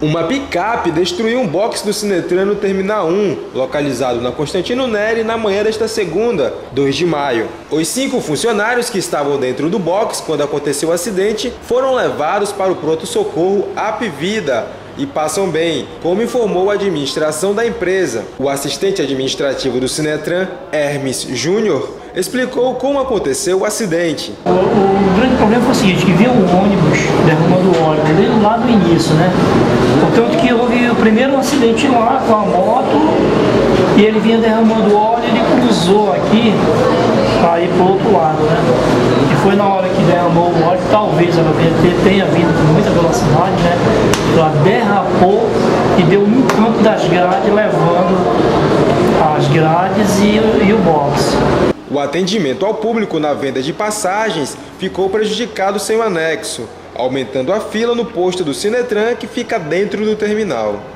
Uma picape destruiu um box do Sinetran no Terminal 1, localizado na Constantino Neri, na manhã desta segunda, 2 de maio. Os 5 funcionários que estavam dentro do box quando aconteceu o acidente foram levados para o pronto-socorro Apvida e passam bem, como informou a administração da empresa. O assistente administrativo do Sinetran, Hermes Júnior, explicou como aconteceu o acidente. O grande problema foi o seguinte, que viu um ônibus derramando óleo desde lá do início, né? Portanto que houve o primeiro acidente lá com a moto e ele vinha derramando óleo e ele cruzou aqui para ir para o outro lado, né? E foi na hora que derramou o óleo, talvez ela tenha vindo com muita velocidade, né? Ela derrapou e deu um canto das grades, levando as grades e o box. O atendimento ao público na venda de passagens ficou prejudicado sem o anexo, aumentando a fila no posto do Sinetran que fica dentro do terminal.